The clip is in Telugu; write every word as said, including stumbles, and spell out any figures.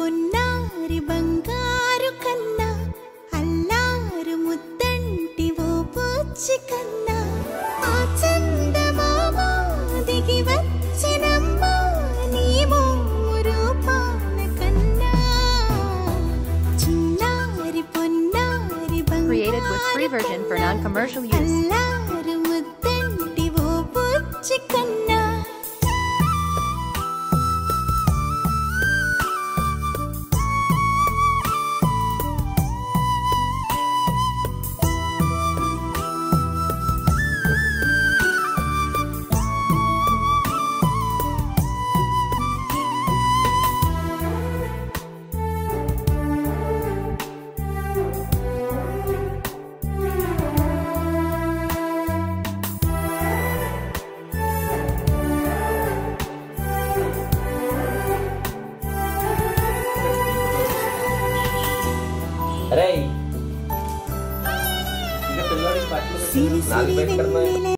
పొన్నారి బంగారు కన్నా అల్లారు ముద్దంటి ఓ పూచి కన్నా ఆ చందమామ దిగి వచ్చినమ్మా నీ రూపాన కన్నా చిన్నారి పొన్నారి Created with free version for non-commercial use. అల్లారు ముద్దంటి ఓ పూచి కన్నా Ray, ini keluar di sepatu. Siri siri